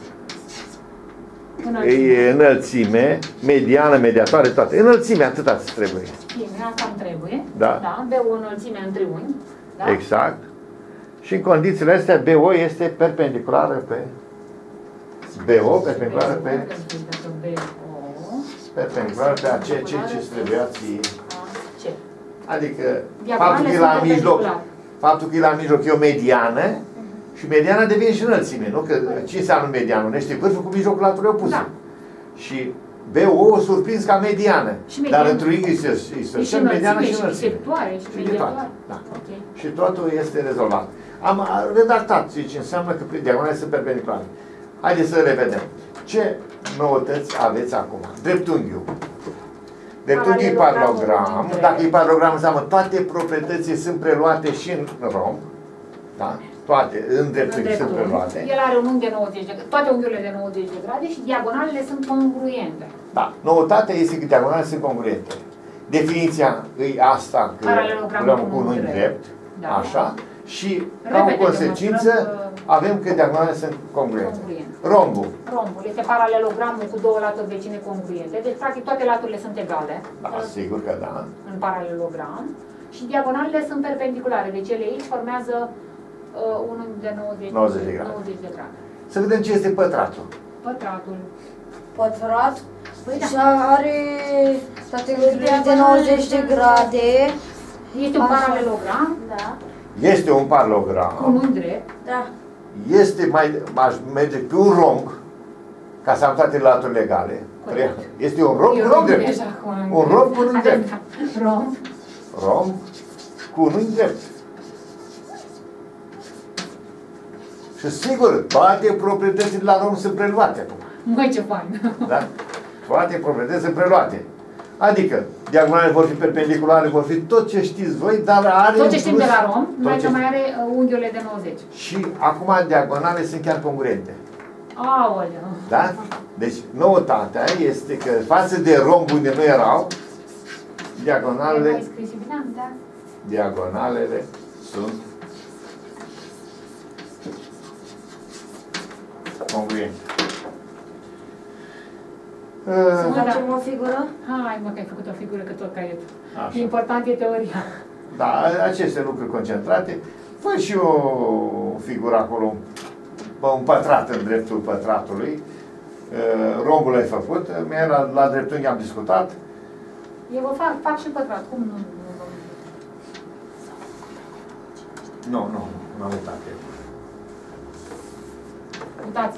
e înălțime, mediană, mediatoare, toate. Înălțime, atâta îți trebuie. Bine, asta îmi trebuie. Da. Da. B O înălțime în triunghi. Da. Exact. Și în condițiile astea, B O este perpendiculară pe B O, perpendiculară pe B O. perpendiculară pe A C, ce ce trebuia ție. Ce? Adică Diagonale faptul că e sunt la mijloc, perpendiculare. faptul că e la mijloc e o mediană și mediana devine și înălțime, nu? Că ce înseamnă mediană? Unește vârful cu mijlocul laturii opuse. Da. Și B O o surprins ca mediană. Și mediană. Dar într-un unghi se Și se mediană și înălțime. sectoare, și Și de mediatoare. toate. Da. Ok. Și totul este rezolvat. Am redactat, ce înseamnă că diagonale sunt perpendiculare. Haideți să revedem. Ce noutăți aveți acum? Dreptunghiul. Dreptunghiul e paralogram. Dacă e paralogram, înseamnă toate proprietățile sunt preluate și în romb. Da? Toate, în dreptunghi sunt preluate. El are un unghi de nouăzeci de grade, toate unghiurile de nouăzeci de grade și diagonalele sunt congruente. Da. Noutatea este că diagonalele sunt congruente. Definiția e asta, că lucrăm cu un unghi drept. Da. Așa. Și, ca Repede, o consecință, demonstrăm că- avem că diagonalele sunt congruente. Congruente. Rombul. Rombul este paralelogramul cu două laturi vecine congruente, deci practic toate laturile sunt egale Da, sigur că da. în paralelogram și diagonalele sunt perpendiculare, deci ele aici formează uh, un unghi de nouăzeci, nouăzeci de grade. nouăzeci de grade. Să vedem ce este pătratul. Pătratul. Pătrat. Păi da. Și are toate unghiurile de nouăzeci de grade. Este un Așa. paralelogram Da. Este un cu un paralogram. unghi drept. Da. Este mai, aș merge pe un romb, ca să am toate laturile legale. Corect. Este un romb E cu un unghi drept. deja cu un unghi Un romb cu un unghi Avem, drept. da. Romb. Romb cu un unghi drept. Și sigur, toate proprietățile la romb sunt preluate acum. Măi, ce fain. Da? Toate proprietățile sunt preluate. Adică, diagonalele vor fi perpendiculare, vor fi tot ce știți voi, dar are... Tot ce știm de la rom, tot numai ce că mai are uh, unghiurile de nouăzeci. Și acum diagonale sunt chiar congruente. Aoleu. Da? Deci, noutatea este că față de romb unde nu erau, Ai diagonalele, mai scris bine? Da. diagonalele sunt congruente. Să Uh, facem o figură? Hai, mă, că ai făcut o figură că tot caietul. Așa. Important e teoria. Da, aceste lucruri concentrate. Fă și o figură acolo, un pătrat în dreptul pătratului. Uh, Rombul ai făcut, mie la, la dreptunghi am discutat. Eu vă fac, fac și pătrat. Cum nu? nu, nu. Nu, nu, nu am uitat. Uitați.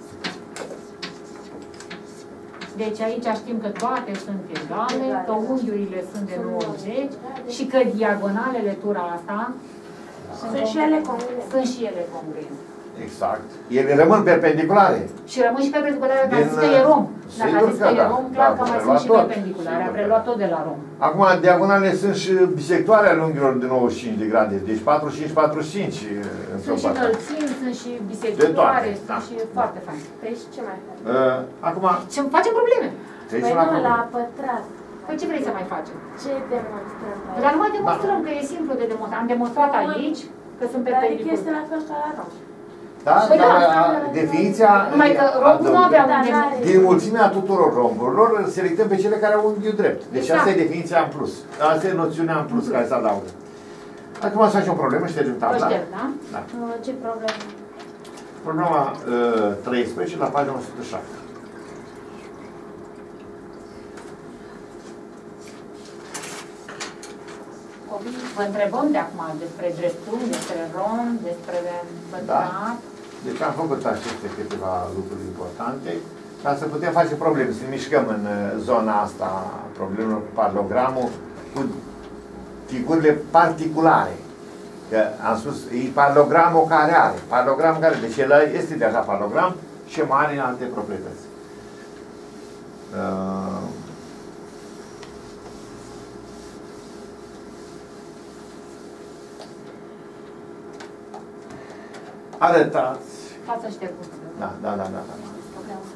Deci aici știm că toate sunt egale, că unghiurile sunt de nouăzeci și că diagonalele tura asta Sunt și ele congruente. sunt și ele congruente. Exact. Ele rămân perpendiculare. Și rămân și perpendiculare dacă a Din, zis că e rom. Dacă a sigur zis că că e da. rom, clar Da, că mai a sunt și preluat tot. perpendiculare. A Sigur că preluat da. tot de la rom. Acum, diagonalele sunt și bisectoare ale unghiilor de nouăzeci și cinci de grade. Deci patruzeci și cinci patruzeci și cinci într-o Sunt și parte. înălțimi, sunt și De bisectoare, toate, sunt da. și foarte fain. Deci ce mai faci? Uh, acum, Ce facem probleme? treci Păi la nu, problemă. la pătrat. Păi ce vrei să mai facem? Ce demonstrăm? Păi dar nu mai demonstrăm, că e simplu de demonstrat. Am demonstrat aici că sunt Adică este perpendiculare. la fel ca la rom. Da? Păi Dar da. a, definiția... Numai că rombul nu avea Da, un n-are. Din mulțimea tuturor romburilor, selectăm pe cele care au unghiul drept. Deci Exact. asta e definiția în plus. Asta e noțiunea în plus care se adaugă. Acum să facem o problemă, ștergem tabla. Șterg, da? Da. Uh, Ce problemă? Problema uh, treisprezece, la pagina o sută șapte. Vă întrebăm de acum despre dreptunghi, despre rom, despre pătrat. Deci am făcut aceste câteva lucruri importante ca să putem face probleme, să ne mișcăm în uh, zona asta a problemelor cu paralogramul, cu figurile particulare. Că am spus, e paralogramul care are. Paralogramul care, deci el este deja paralogram și mai are alte proprietăți. Uh, Arătați. Ca să șterg. Da, da, da, da, da. Problemă.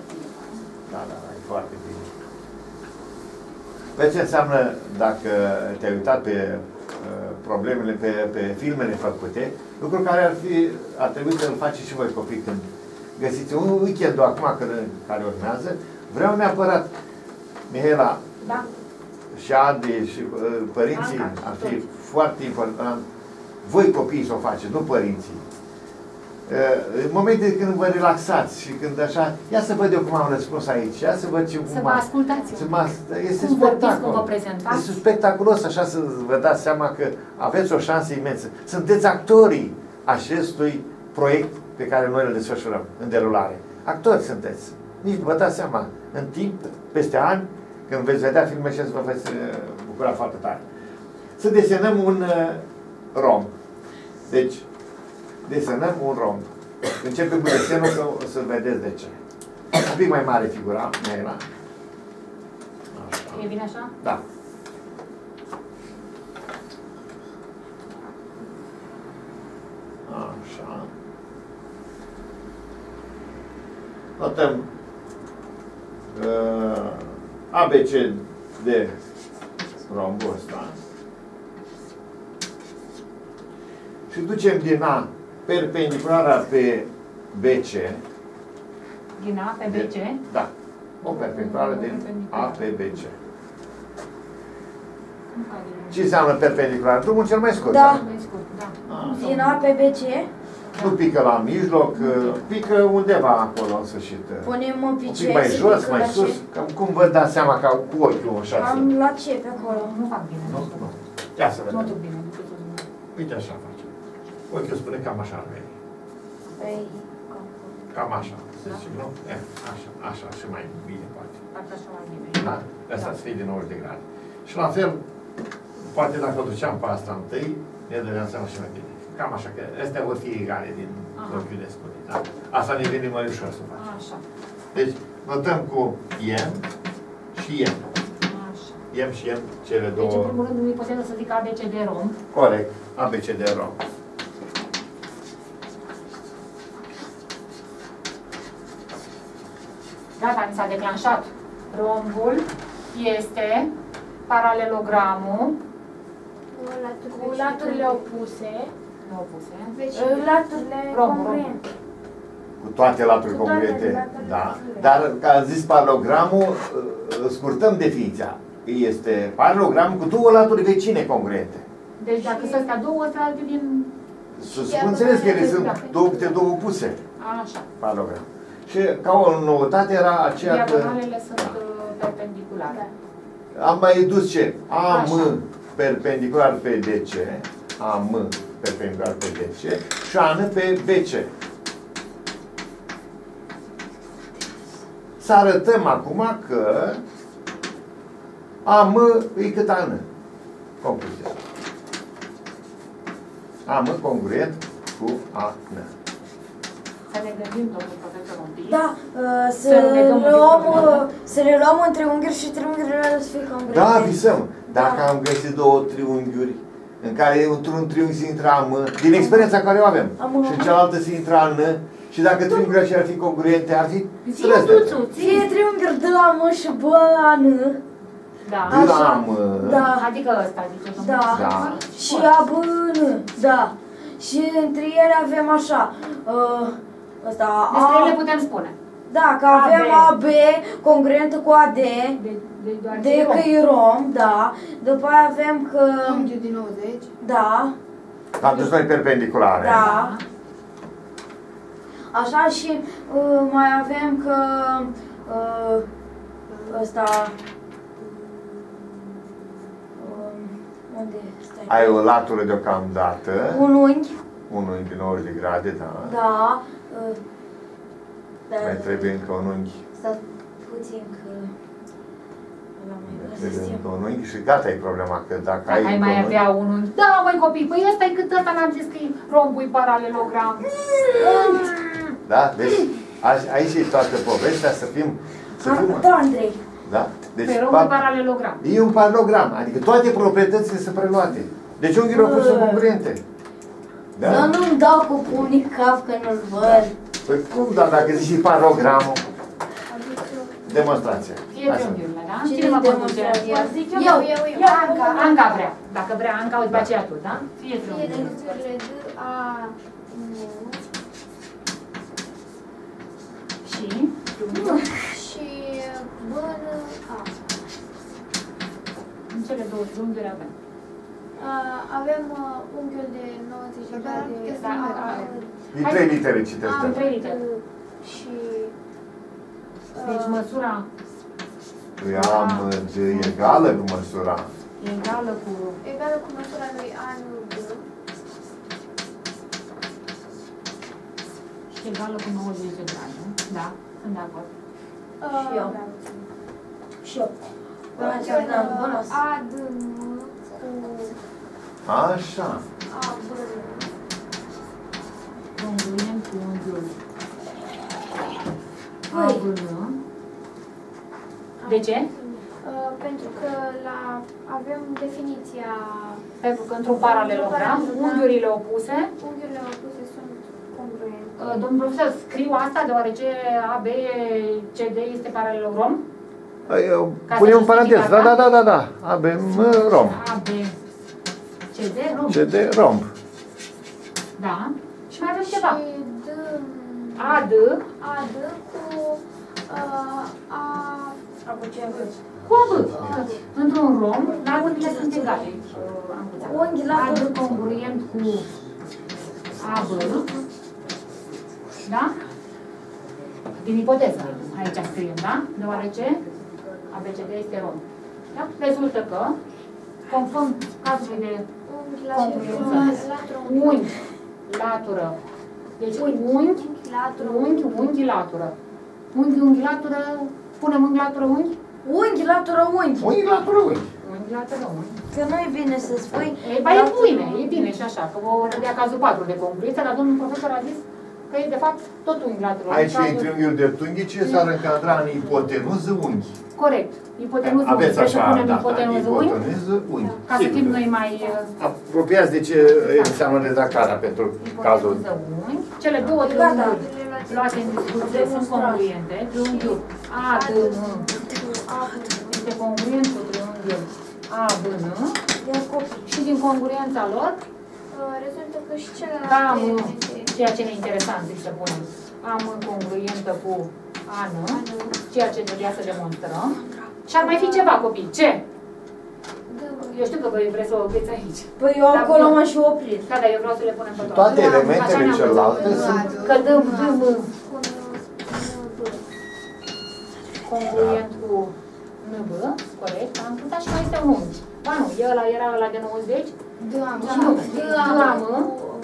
Da, da, da, e foarte bine. Vezi ce înseamnă, dacă te-ai uitat pe uh, problemele, pe, pe filmele făcute, lucru care ar fi, ar trebui să-l faceți și voi copii când găsiți un weekend-ul acum care, care urmează. Vreau neapărat, Mihaela, Da. și Adi și uh, părinții, Anca, ar fi toți. foarte important, voi copiii să o faceți, nu părinții. Uh, în momente când vă relaxați și când așa, ia să văd eu cum am răspuns aici, ia să văd ce cum Să vă am- ascultați. să mă, este Cum vorbiți, cum spectacol. vă prezentați. Este spectaculos așa să vă dați seama că aveți o șansă imensă. Sunteți actorii acestui proiect pe care noi îl desfășurăm în derulare. Actori sunteți. Nici vă dați seama. În timp, peste ani, când veți vedea filme și vă veți uh, bucura foarte tare. Să desenăm un uh, romb. Deci, desenăm un romb. Începem cu desenul, să, o să vedeți de ce. Un pic mai mare figura, Mihaela. E bine așa? Da. Așa. Notăm uh, A B C de rombul ăsta. Și ducem din A perpendiculara pe B C. Din A pe B C. Da. O perpendiculară din A pe B C. Ce înseamnă perpendicular? Drumul cel mai scurt. Da. Mai scurt, da. Ah, Din A pe B C, nu pică la mijloc, pică undeva acolo în sfârșit. punem Un picioare. pic mai jos, mai sus. Cam cum vă dați seama ca cu ochiul așa? Am la ce pe acolo? Nu fac bine. Nu, nu. Ia să Nu vedem. duc bine. Uite așa face. Ochiul spune cam așa ar veni. Păi, Cam așa. Să zicem, nu? E, așa, așa și mai bine poate. Parcă așa mai bine. Da? Asta să fie de nouăzeci de grade. Și la fel, poate dacă o duceam pe asta întâi, ne dădeam seama și mai bine. Cam așa, că astea vor fi egale din ochiul de spune. Da? Asta ne vine mai ușor să facem. Așa. Deci, notăm cu M și M. Așa. M și M, cele Deci, două. în primul rând, nu-i putem să zic A B C de romb. Corect. A B C de romb. Gata, mi s-a declanșat. Rombul este paralelogramul Cu laturile opuse, nu opuse. laturile Rombul, congruente. Cu toate laturile Cu toate congruente. laturile Da. congruente. Dar, ca a zis paralelogramul, scurtăm definiția. Este paralelogramul cu două laturi vecine congruente. Deci dacă sunt astea două, astea alte din... Să să înțeles că ele sunt două, câte două opuse. Așa. Paralogram. Și ca o noutate era aceea că Diagonalele sunt uh, perpendiculare. am mai dus ce? A M Așa. perpendicular pe D C, A M perpendicular pe D C și A N pe B C. Să arătăm acum că A M e cât A N. Concluzia. A M congruent cu A N. Să ne gândim, domnul profesor, un pic. Da, uh, să, Să ne legăm un pic luăm, de uh, să le luăm în triunghiuri și triunghiurile alea să fie congruente. Da, visăm. Dacă Da. am găsit două triunghiuri în care într-un triunghi se intra A M, din experiența care o avem, Am, și în cealaltă se intra A N, și dacă triunghiurile aceea ar fi congruente, ar fi Ție, străzi. Duțu, ție. Fie triunghiuri de la M și B la N. Da. De la Așa. A M, Da. Adică ăsta, zice domnul. Da. Da. Și A, B, N. Da. Și între ele avem așa. Uh, ăsta, Despre ele A. putem spune. Da, că avem A, A, B congruentă cu A, D. De, de doar D că e rom, da. După aia avem că... Unghiul din nouăzeci. Da. am dus noi perpendiculare. Da. Așa și uh, mai avem că uh, ăsta uh, unde stai? Ai o latură deocamdată, Un unghi, un unghi de nouăzeci de grade, da. da. Uh, da. Mai trebuie încă un unghi. Stai puțin că ăla mai Mai găsesc trebuie eu. încă un unghi și gata e problema, că dacă ai Dacă ai încă mai un unghi- avea unul. Da, măi copii, păi ăsta e cât ăsta n-am zis că e rombul e paralelogram. Da? Deci a- aici e toată povestea, să fim... Să fim Da, Andrei. da? Deci, Pe rombul pa- e paralelogram. e un paralogram, adică toate proprietățile sunt preluate. Deci unghiile au fost Bă. congruente. Da? Eu nu-mi dau cu pumnii cap că nu-l văd. Păi cum, da, dacă zici și paralogramul? demonstrația. Fie triunghiurile, da? Cine Cine mă conduce? Eu, eu, eu. Anca, Anca vrea. Dacă vrea Anca, o după aceea tu, da? Fie Fie triunghiurile. triunghiurile D, A, N Și? și B, N, A. În cele două triunghiuri avem. Uh, avem uh, unghiul de nouăzeci de grade. Da, A, da. Din trei litere citește. Am trei litere. Și Deci măsura Lui A M G egală cu măsura. egală cu... egală cu măsura lui A N B. și egală cu nouăzeci de grade. Da, sunt de acord. Și eu. Și eu. Unghiul A D M cu Așa. A B N. Congruiem cu unghiul A Păi. B N. De ce? Uh, pentru că la, avem definiția Pentru că într-un paralelogram, unghiurile opuse, unghiurile opuse sunt congruente. uh, domnul profesor, scriu asta deoarece A B C D este paralelogram? Ca Punem să un parantez. justific Da, asta? da, da, da, da. Avem uh, rom. A B C D, rom. C D romb. Da. Și mai avem ceva. Și D, A D A D cu uh, A cu A B. Într-un rom, dar unghiile sunt egale. uh, am putea. Unghi la A D tot. congruent cu A B. Da? Din ipoteză. Aici scriem, da? Deoarece A B C D este rom. Da? Rezultă că, conform cazului de unghi la congruență, latură, unghi, latură. Deci unghi, latură, unghi, unghi, latură. Unghi, unghi, latură. Punem unghi, latură, unghi? Unghi, latură, unghi. Unghi la unghi. Unghi, latură, unghi. Că nu e bine să spui... E, ba, e bine, e bine și așa, că vă dea cazul patru de congruență, dar domnul profesor a zis că e de fapt tot unghi, latură. Aici Cazul- e triunghiul dreptunghice, s-ar încadra în ipotenuză unghi. Corect. Ipotenuză unghi. Aveți Trebuie să așa, punem da, da, ipotenuză unghi, ipotenuză unghi. ca să Sigur. fim noi mai... uh, Apropiați de ce înseamnă redactarea pentru cazul. Ipotenuză unghi. Cele două triunghiuri luate în discuție sunt congruente. Triunghiul A D M este congruent cu triunghiul A B N și din congruența lor Uh, rezultă că și celelalte cam elemente ceea ce ne interesant zic să punem. Am congruentă cu A N, ceea ce trebuia să demonstrăm. Și ar mai fi ceva, copii. Ce? Eu știu că voi vreți să o opriți aici. Păi eu Dar acolo eu- m-am și oprit. Da, dar eu vreau să le punem pe toate. Toate Așa elementele ne-am celelalte văzut. sunt... Că dăm D M cu N B. congruent cu N B, corect, am putea și mai este un unghi. Ba nu, e ăla, era ăla de nouăzeci. D A M. Și nu, D A M.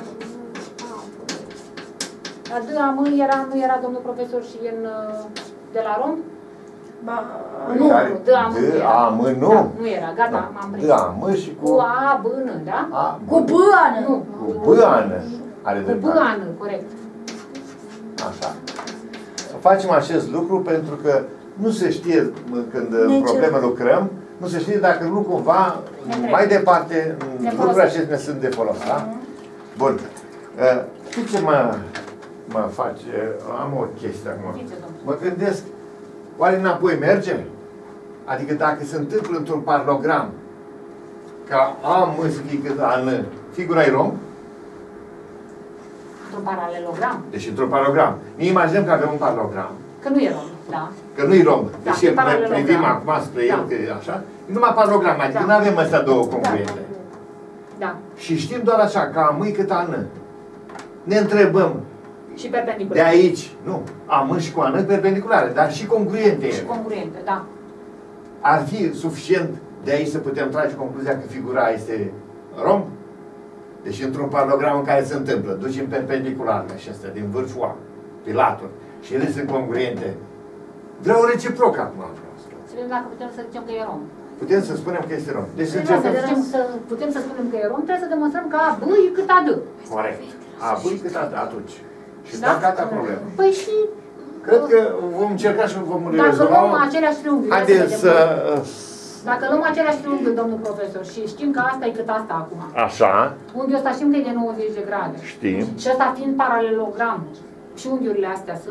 La D A M era, nu era domnul profesor și în, uh, de la Rom? Ba, Nu, Care- D A M nu D era. A M, nu? Da, nu era, gata, m-am prins. D A M și Cu cu A, B, N, da? A, cu B, Ana. Nu, cu B, Ană. Are cu B, dreptate. N, corect. Așa. Facem acest lucru pentru că nu se știe mă, când în Deci- probleme lucrăm, nu se știe dacă nu cumva Ne trebuie. mai departe Ne lucrurile folosesc. acestea ne sunt de folos, da? Bun. Uh, Știi ce mă, mă face? Am o chestie acum. Zice, domnule. Mă gândesc, oare înapoi merge? Adică dacă se întâmplă într-un paralogram ca A, M să fie cât A, N, figura e rom? Într-un paralelogram. Deci într-un paralogram. Ne imaginăm că avem un paralogram, Că nu e rom, da. că nu-i rom. Da, Deci e noi paralelogram. privim acum spre el, Da. că e așa. E numai paralogram, adică Da. nu avem astea două congruente. Da. Și știm doar așa, că A, M e cât A, N. Ne întrebăm, Și de perpendicular. aici, nu, A, M și cu A, N perpendiculare, dar și congruente Și ele. congruente, da. Ar fi suficient de aici să putem trage concluzia că figura este rom? Deci într-un paralogram în care se întâmplă, ducem perpendicularele acestea din vârful A, pe laturi, și ele sunt congruente. Vreau reciproc acum. Să vedem dacă putem să zicem că e rom. Putem să spunem că este rom. Deci să Trebuie să încercăm. zicem să, putem să spunem că e rom, trebuie să demonstrăm că A, B e cât A, D. Corect. A, băi, cât a dat atunci. Și Da? da, gata problema. Păi și Cred că vom încerca și vom dacă rezolva. luăm aceleași triunghiuri, hai Haideți vedem. să... Dacă luăm aceleași triunghiuri, domnul profesor, și știm că asta e cât asta acum. Așa, Unghiul ăsta știm că e de nouăzeci de grade. știm. Și ăsta fiind paralelogram, și unghiurile astea sunt,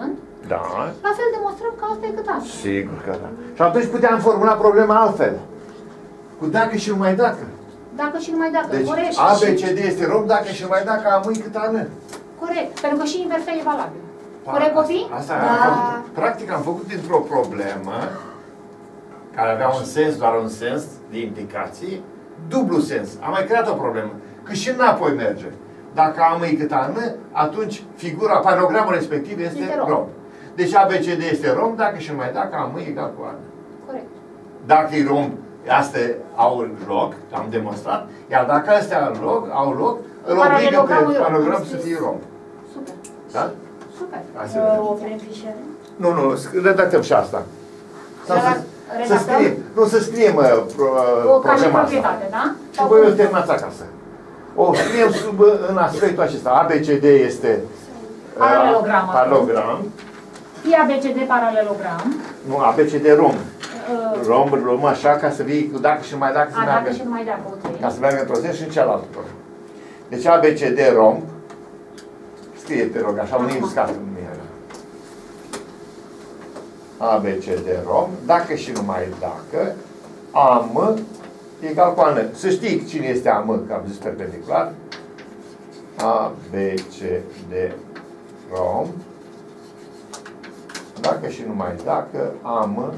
Da. La fel demonstrăm că asta e cât asta. Sigur că da. Și atunci puteam formula problema altfel. Cu dacă și numai dacă. Dacă și numai dacă. Deci Corect. A, B, C, D este rom dacă și numai dacă A, mâini cât A, N. Corect. Pentru că și inversa e valabil. Pa, Corect, copii? Asta, asta Da. am făcut, practic am făcut dintr-o problemă care avea un sens, doar un sens de implicații, dublu sens. Am mai creat o problemă. Că și înapoi merge. Dacă A mâini cât A, N, atunci figura, paralogramul respectiv este, Este rom. rom. Deci A, B, C, D este rom dacă și numai dacă A mâini egal cu A, N. Corect. Dacă e rom, astea au loc, am demonstrat, iar dacă astea au loc, au loc îl obligă pe Paralelogramul e rom. paralogram să fie rom. Super. Da? Super. Hai să vedem. Oprim fișiere? Nu, nu, sc- redactăm și asta. Sau să, să Redactăm? scriem, nu, să scriem uh, pro, O cale problema asta. proprietate, da? Și voi o terminați acasă. O scriem sub, uh, în aspectul acesta. A B C D este uh, Paralelogram. paralogram. Fie A B C D paralelogram. Nu, A B C D rom. Uh, Rom, rom așa, ca să vii cu dacă și mai dacă să A, meargă. dacă și numai dacă, ok. Ca să meargă într-o zi și în cealaltă. Deci A B C D rom. Scrie, te rog, așa, unim scată în mine. A B C D rom, dacă și numai dacă, A M egal cu A N. Să știi cine este A M, că am zis perpendicular. A B C D rom, dacă și numai dacă, A M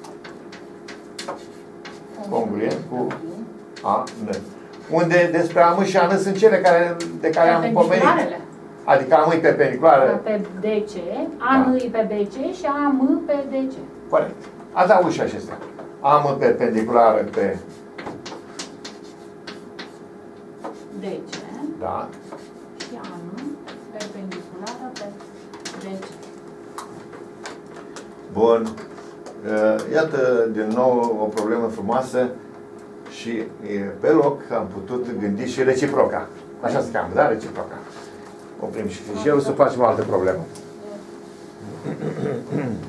congruent cu A N. Unde despre A M și A N sunt cele care, de care am pomenit. Perpendicularele. Adică A M e perpendiculară. Pe D C, A N e pe B C și A M pe D C. Corect. Adaug și acestea. A M perpendiculară pe D C da. și A N perpendiculară pe D C. Bun. Iată din nou o problemă frumoasă și pe loc am putut gândi și reciproca. Așa se cheamă, da? Reciproca. Oprim și fișierul să facem o altă problemă.